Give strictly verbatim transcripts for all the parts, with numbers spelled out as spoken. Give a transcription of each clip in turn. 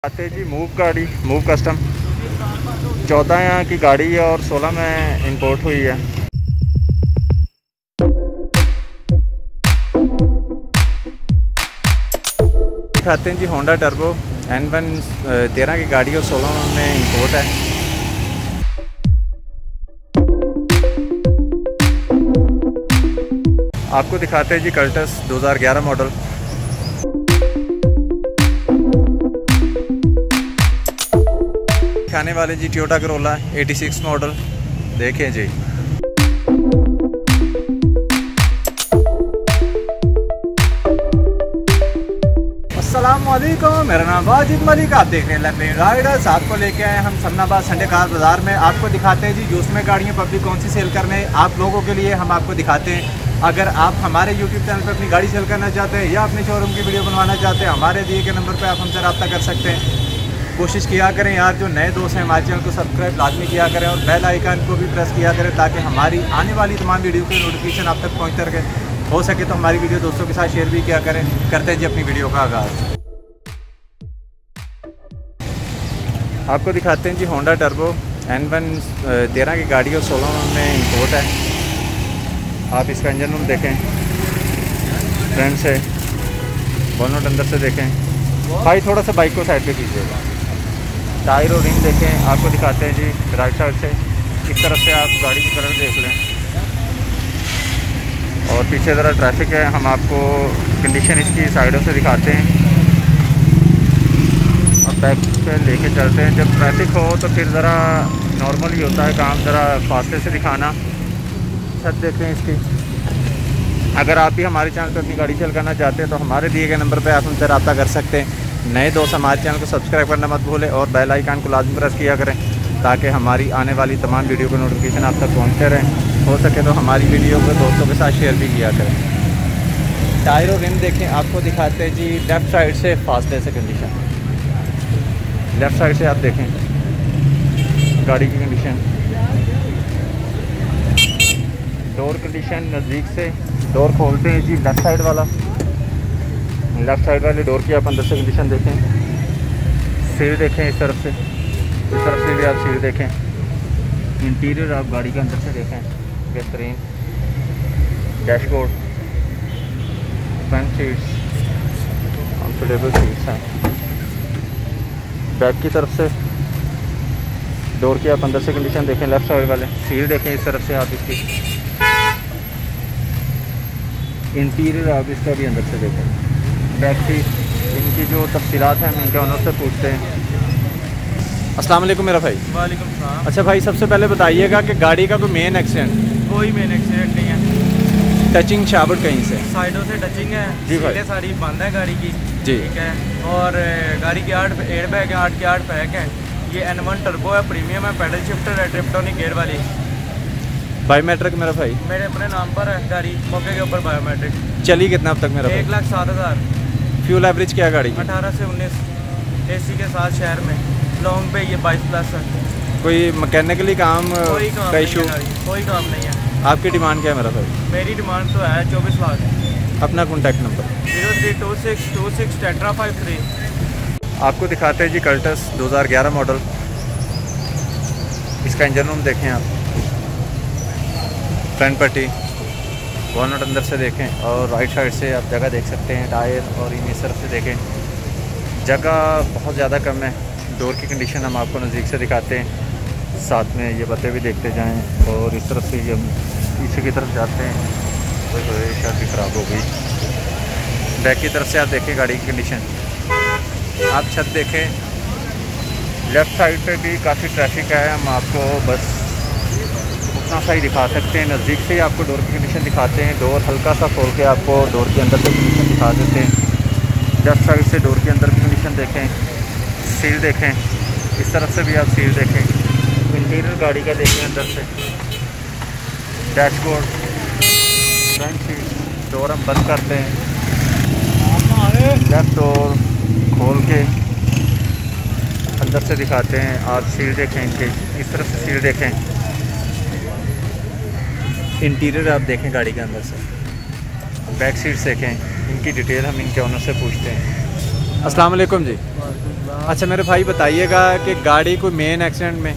आते जी मूव गाड़ी मूव कस्टम चौदह यहाँ की गाड़ी है और सोलह में इंपोर्ट हुई है। दिखाते हैं जी होंडा टर्बो एन वन तेरह की गाड़ी और सोलह में इंपोर्ट है। आपको दिखाते हैं जी कल्टस दो हज़ार ग्यारह मॉडल। दिखाने वाले जी टोयोटा करोला छियासी मॉडल, देखें जी। अस्सलाम वालेकुम, मेरा नाम वाजिद मलिक, आप देख रहे हैं लंबे राइडर्स। आपको लेके आए हम समनाबाद संडे कार बाज़ार में। आपको दिखाते हैं जी जो उसमें गाड़ियाँ पब्लिक कौन सी सेल करने आप लोगों के लिए हम आपको दिखाते हैं। अगर आप हमारे यूट्यूब चैनल पर अपनी गाड़ी सेल करना चाहते हैं या अपने शोरूम की वीडियो बनवाना चाहते हैं, हमारे दिए गए नंबर पर आप हमसे रब्ता कर सकते हैं। कोशिश किया करें यार, जो नए दोस्त हैं हमारे चैनल को सब्सक्राइब लाजमी किया करें और बेल आइकन को भी प्रेस किया करें ताकि हमारी आने वाली तमाम वीडियो की नोटिफिकेशन आप तक पहुँचते रहे। हो सके तो हमारी वीडियो दोस्तों के साथ शेयर भी किया करें। करते हैं जी अपनी वीडियो का आगाज़। आपको दिखाते हैं जी होंडा टर्बो एन वन तेरह की गाड़ी और सोलह में इंपोर्ट है। आप इसका इंजन रूम देखें, फ्रंट से बोनट अंदर से देखें। भाई थोड़ा सा बाइक को साइड पे कीजिएगा। टायर और रिम देखें। आपको दिखाते हैं जी राइट साइड से, इस तरफ से आप गाड़ी की कलर देख लें। और पीछे ज़रा ट्रैफिक है, हम आपको कंडीशन इसकी साइडों से दिखाते हैं और बैक पे लेके चलते हैं। जब ट्रैफिक हो तो फिर ज़रा नॉर्मल ही होता है काम, ज़रा फासले से दिखाना। छत देखें इसकी। अगर आप भी हमारे चैनल पर अपनी गाड़ी सेल करना चाहते हैं तो हमारे दिए गए नंबर पर आप हमसे रब्ता कर सकते हैं। नए दोस्त हमारे चैनल को सब्सक्राइब करना मत भूलें और बेल आइकन को लाजमी प्रेस किया करें ताकि हमारी आने वाली तमाम वीडियो को नोटिफिकेशन आप तक पहुँचते रहें। हो सके तो हमारी वीडियो को दोस्तों के साथ शेयर भी किया करें। टायर और रिम देखें। आपको दिखाते हैं जी लेफ़्ट साइड से फासले से कंडीशन। लेफ़्ट साइड से आप देखें गाड़ी की कंडीशन, डोर कंडीशन नज़दीक से। डोर खोलते हैं जी लेफ़्ट साइड वाला, लेफ़्ट साइड वाले डोर की आप अंदर से कंडीशन देखें। सीट देखें इस तरफ से, इस तरफ से भी आप सीट देखें। इंटीरियर आप गाड़ी के अंदर से देखें, बेहतरीन। Dashboard, front seats comfortable seats हैं। बैक की तरफ से डोर की आप अंदर से कंडीशन देखें, लेफ़्ट साइड वाले। सीट देखें इस तरफ से आप इसकी। इंटीरियर आप इसका भी अंदर से देखें। बैक सीट, इनकी जो तफसीलात हैं हम इनके ऑनर से पूछते हैं। अस्सलाम वालेकुम मेरा भाई। वालेकुम सलाम। अच्छा भाई, सबसे पहले बताइएगा कि गाड़ी का कोई मेन एक्सीडेंट? कोई मेन एक्सीडेंट नहीं है। टचिंग शावट कहीं से? साइडों से टचिंग है जी भाई। सीटें सारी बंद है गाड़ी की जी, ठीक है। और गाड़ी की आठ एयर बैग है, आठ के आठ पैक है। ये एन वन टर्बो है, प्रीमियम है, पैडल शिफ्टर है, ट्रिप्टोनिक गेयर वाली। बायोमेट्रिक मेरा भाई? मेरे अपने नाम पर है गाड़ी, मौके के ऊपर बायोमेट्रिक। चली कितना अब तक मेरा भाई? एक लाख सात हज़ार। फ्यूल एवरेज क्या गाड़ी? अठारह से उन्नीस एसी के साथ शहर में। लॉन्ग पे ये बाईस प्लस है। कोई मैकेनिकली काम कोई काम का नहीं इशू? है गाड़ी, कोई काम नहीं है। आपकी डिमांड क्या है मेरा भाई? मेरी डिमांड तो है चौबीस लाख। अपना contact number? Zero three two six two six टेट्रा फाइव थ्री। आपको दिखाते हैं जी कल्टस दो हज़ार ग्यारह मॉडल। इसका इंजन रूम देखें आप, फ्रंट पट्टी, बोनट अंदर से देखें और राइट साइड से आप जगह देख सकते हैं। टायर और इन इस तरफ से देखें, जगह बहुत ज़्यादा कम है। डोर की कंडीशन हम आपको नज़दीक से दिखाते हैं, साथ में ये बातें भी देखते जाएं। और इस तरफ से ये हम पीछे की तरफ जाते हैं तो शर्ट भी ख़राब हो गई। बैक की तरफ से आप देखें गाड़ी की कंडीशन। आप छत देखें, लेफ़्ट साइड पे भी काफ़ी ट्रैफिक है। हम आपको बस उतना सा ही दिखा सकते हैं, नज़दीक से ही आपको डोर की कंडीशन दिखाते हैं। डोर हल्का सा खोल के आपको डोर के अंदर की कंडीशन दिखा देते हैं। लेफ़्ट साइड से डोर के अंदर की कंडीशन देखें, सील देखें, इस तरफ से भी आप सील देखें। इंटीरियर गाड़ी का देखें अंदर से। डैशबोर्ड, फ्रंट सीट, डोर हम बंद करते हैं। लेफ़्ट डोर खोल के अंदर से दिखाते हैं। आप सील देखें इनके, इस तरफ से सील देखें। इंटीरियर आप देखें गाड़ी के अंदर से। बैक सीट्स देखें, इनकी डिटेल हम इनके ऑनर से पूछते हैं। अस्सलाम वालेकुम जी। अल्लाह। अच्छा मेरे भाई बताइएगा कि गाड़ी कोई मेन एक्सीडेंट में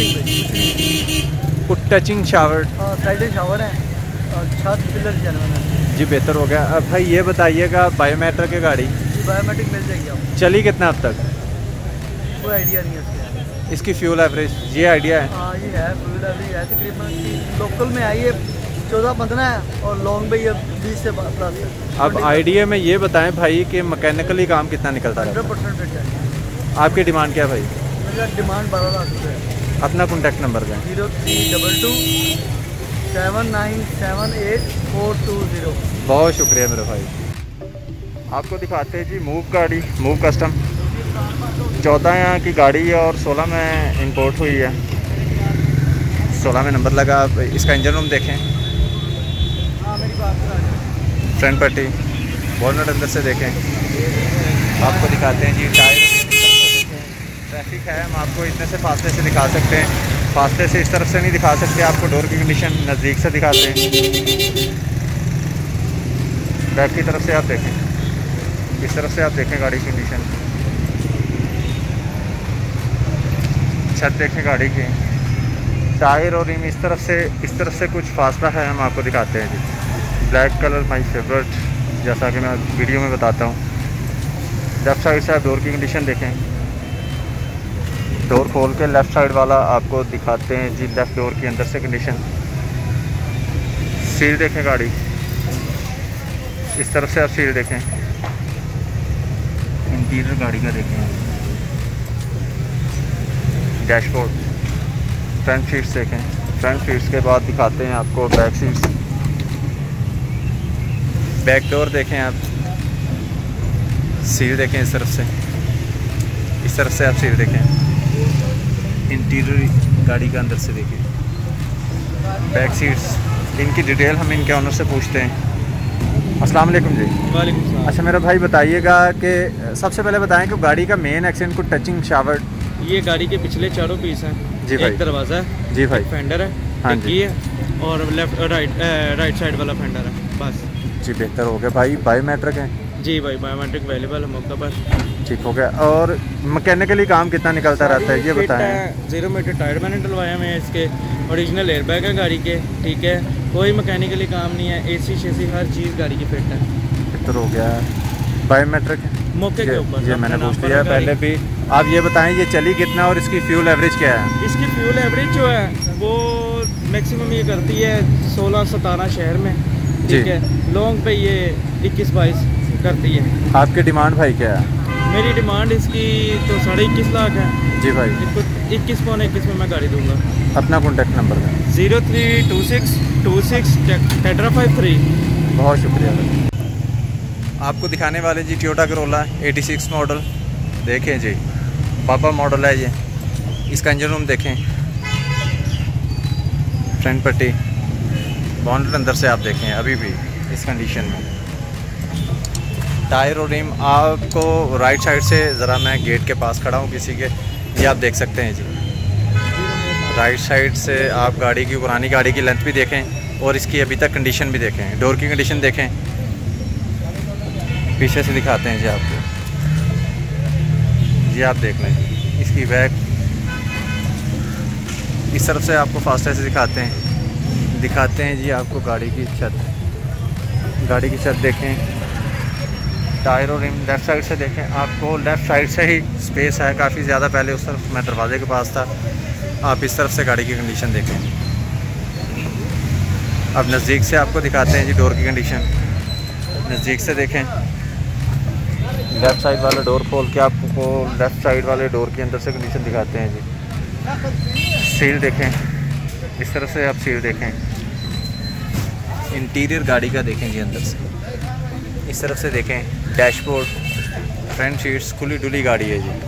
कुछ टचिंग शावर साइड शावर है और छत पिलर जेन्युइन है जी, बेहतर हो गया। अब भाई ये बताइएगा बायोमेट्रिक है गाड़ी, जी बायोमेट्रिक मिल जाएगी आपको। चली कितना अब तक? कोई आइडिया नहीं है इसका। इसकी फ्यूल एवरेज ये आइडिया है? हाँ ये है फ्यूल एवरेज है तकरीबन, लोकल में आई है चौदह पंद्रह है और लॉन्ग में ये बीस से प्लस है। अब आइडिया में ये बताएं भाई कि मैकेनिकली काम कितना निकलता हंड्रेड है? परसेंट फिट है। आपकी डिमांड क्या है भाई? मेरा डिमांड बारह लाख रुपये है। अपना कॉन्टैक्ट नंबर दें। Zero three double two seven nine seven eight four two zero. बहुत शुक्रिया मेरे भाई। आपको दिखाते हैं जी मूव गाड़ी, मूव कस्टम। चौदह यहाँ की गाड़ी है और सोलह में इंपोर्ट हुई है, सोलह में नंबर लगा। आप इसका इंजन रूम देखें, हाँ मेरी बात फ्रंट पट्टी, बॉनट अंदर से देखें। आपको दिखाते हैं जी टायर। ट्रैफिक है, हम आपको इतने से फासले से दिखा सकते हैं, फासले से इस तरफ से नहीं दिखा सकते। आपको डोर की कंडीशन नज़दीक से दिखाते हैं। बैक की तरफ से आप देखें, इस तरफ से आप देखें गाड़ी की कंडीशन। छत देखें गाड़ी की, टायर और रिम इस तरफ से इस तरफ से कुछ फासला है, हम आपको दिखाते हैं जी। ब्लैक कलर माई फेवरेट, जैसा कि मैं वीडियो में बताता हूँ। लेफ़्ट साइड से आप डोर की कंडीशन देखें, डोर खोल के लेफ़्ट साइड वाला आपको दिखाते हैं जी। लेफ़्ट डोर की अंदर से कंडीशन, सील देखें गाड़ी, इस तरफ से आप सील देखें। इंटीरियर गाड़ी का देखें, डैशबोर्ड, फ्रंट सीट्स देखें। फ्रंट सीट्स के बाद दिखाते हैं आपको बैक सीट्स। बैक डोर देखें आप, सील देखें इस तरफ से, इस तरफ से आप सील देखें। इंटीरियर गाड़ी का अंदर से देखिए, बैक सीट्स। इनकी डिटेल हम इनके ऑनर से पूछते हैं। अस्सलाम वालेकुम जी। वालेकुम सलाम। अच्छा मेरा भाई बताइएगा कि सबसे पहले बताएं कि गाड़ी का मेन एक्सीडेंट को टचिंग शावर। ये गाड़ी के पिछले चारों पीस हैं जी भाई। एक दरवाज़ा है जी भाई। फेंडर है, हाँ डिग्गी है और लेफ्ट राइट राइट साइड वाला फेंडर है बस जी, बेहतर हो गया भाई। बायोमेट्रिक है जी भाई, बायोमेट्रिक अवेलेबल है मौका पर। ठीक हो गया। और मैकेनिकली काम कितना निकलता रहता है ये बताएं? जीरो मीटर टायर मैंने डलवाया मैं, इसके ओरिजिनल एयरबैग है गाड़ी के, ठीक है, कोई मैकेनिकली काम नहीं है। एसी शेसी हर चीज़ गाड़ी की फिट है। बेहतर हो गया। बायोमेट्रिक है मौके के ऊपर ये मैंने पूछ लिया पहले भी। आप ये बताएं ये चली कितना और इसकी फ्यूल एवरेज क्या है? इसकी फ्यूल एवरेज जो है वो मैक्सिमम ये करती है सोलह सतारह शहर में, ठीक है, लॉन्ग पे ये इक्कीस बाईस करती है। आपकी डिमांड भाई क्या है? मेरी डिमांड इसकी तो साढ़े इक्कीस लाख है जी भाई। इसको इक्कीस पौने इक्कीस में मैं गाड़ी दूंगा। अपना कॉन्टैक्ट नंबर दें। Zero three two six two six टेट्रा फाइव थ्री। बहुत शुक्रिया भाई। आपको दिखाने वाले जी टोयोटा करोला छियासी मॉडल देखें जी, पापा मॉडल है ये। इसका इंजन रूम देखें, फ्रंट पट्टी, बॉनेट अंदर से आप देखें अभी भी इस कंडीशन में। टायर और रिम आपको राइट साइड से, ज़रा मैं गेट के पास खड़ा हूँ किसी के, ये आप देख सकते हैं जी। राइट साइड से आप गाड़ी की, पुरानी गाड़ी की लेंथ भी देखें और इसकी अभी तक कंडीशन भी देखें। डोर की कंडीशन देखें, पीछे से दिखाते हैं जी आपको, ये आप देख लें इसकी बैक। इस तरफ से आपको फास्टर से दिखाते हैं दिखाते हैं जी आपको गाड़ी की छत। गाड़ी की छत देखें, टायर और रिम लेफ़्ट साइड से देखें। आपको लेफ़्ट साइड से ही स्पेस है काफ़ी ज़्यादा, पहले उस तरफ मैं दरवाजे के पास था। आप इस तरफ से गाड़ी की कंडीशन देखें। अब नज़दीक से आपको दिखाते हैं जी डोर की कंडीशन, नज़दीक से देखें। लेफ़्ट साइड वाला डोर खोल के आपको लेफ़्ट साइड वाले डोर के अंदर से कंडीशन दिखाते हैं जी। सील देखें, इस तरह से आप सील देखें। इंटीरियर गाड़ी का देखें जी अंदर से, इस तरफ से देखें। डैशबोर्ड, फ्रंट सीट्स, खुली डुली गाड़ी है जी।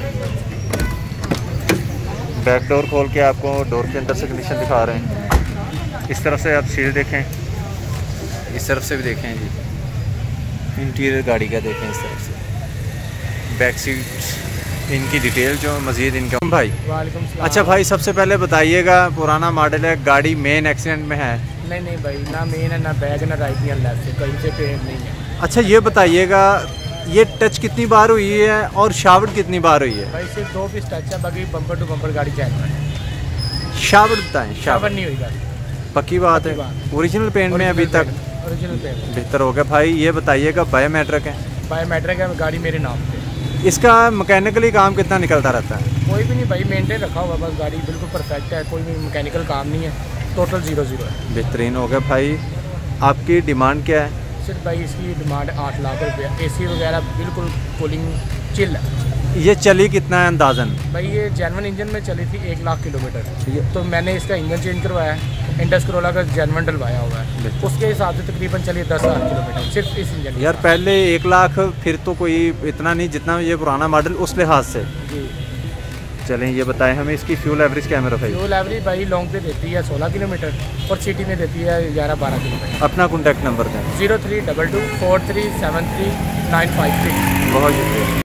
बैक डोर खोल के आपको डोर के अंदर से कंडीशन दिखा रहे हैं। इस तरफ से आप सील देखें, इस तरफ से भी देखें जी। इंटीरियर गाड़ी का देखें इस तरफ से। बैक सीट, इनकी डिटेल जो मज़ीद इनका भाई। वालेकुम सलाम। अच्छा भाई, सबसे पहले बताइएगा, पुराना मॉडल है, गाड़ी मेन एक्सीडेंट में है? नहीं नहीं भाई, ना मेन है, ना बैग, ना राइट, ना लेफ्ट, कहीं से पेंट नहीं है। अच्छा ये बताइएगा ये टच कितनी बार हुई है और शावट कितनी बार हुई है? भाई सिर्फ दो पीस टच है, बाकी बम्पर टू बम्पर गाड़ी चैन है। शावट बताएं। शावर नहीं हुई गाड़ी, पक्की बात है। ओरिजिनल पेंट में अभी तक ओरिजिनल पेंट बेहतर हो गया। भाई ये बताइएगा बायोमेट्रिक है? बायोमेट्रिक है, गाड़ी मेरे नाम पे। इसका मैकेनिकली काम कितना निकलता रहता है? कोई भी नहीं भाई, मेंटेन रखा हुआ, बस गाड़ी बिल्कुल परफेक्ट है, कोई भी मैकेनिकल काम नहीं है, टोटल जीरो जीरो है। बेहतरीन हो गया। भाई आपकी डिमांड क्या है? सिर्फ भाई इसकी डिमांड आठ लाख रुपये, एसी वगैरह बिल्कुल कूलिंग चिल है। ये चली कितना है अंदाजन? भाई ये जेनवन इंजन में चली थी एक लाख किलोमीटर, तो मैंने इसका इंजन चेंज करवाया है, इंडस करोला का जेनवन डलवाया हुआ है, उसके हिसाब से तकरीबन चली दस हज़ार किलोमीटर सिर्फ इस इंजन। यार पहले एक लाख, फिर तो कोई इतना नहीं जितना ये पुराना मॉडल उस लिहाज से। जी चलें ये बताएं हमें इसकी फ्यूल एवरेज क्या मेरा भाई? फ्यूल एवरेज भाई लॉन्ग पे देती है सोलह किलोमीटर और सिटी में देती है ग्यारह बारह किलोमीटर। अपना कॉन्टैक्ट नंबर दें। Zero three double two four three seven three nine five three. बहुत शुक्रिया।